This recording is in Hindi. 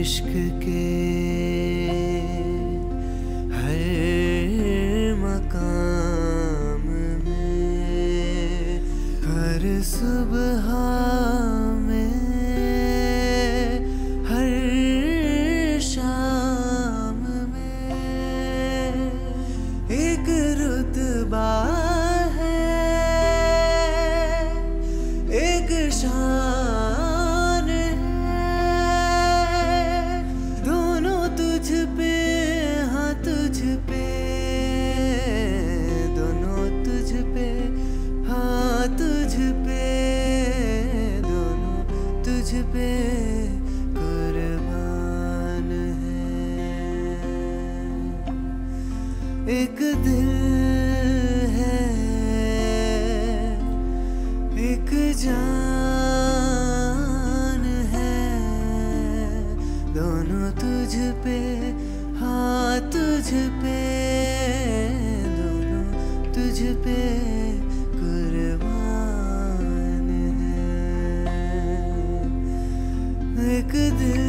इश्क के हर मकाम में, हर सुबह में, हर शाम में एक रुतबा है, एक शान है। दोनों तुझ पे, हाँ तुझ पे, दोनों तुझ पे, हाँ तुझ पे, दोनों तुझ पे कुर्बान है। एक दिल है, एक जान है, दोनों तुझ पे, हाँ तुझ पे, दोनों तुझ पे कुर्बान है। एक दिल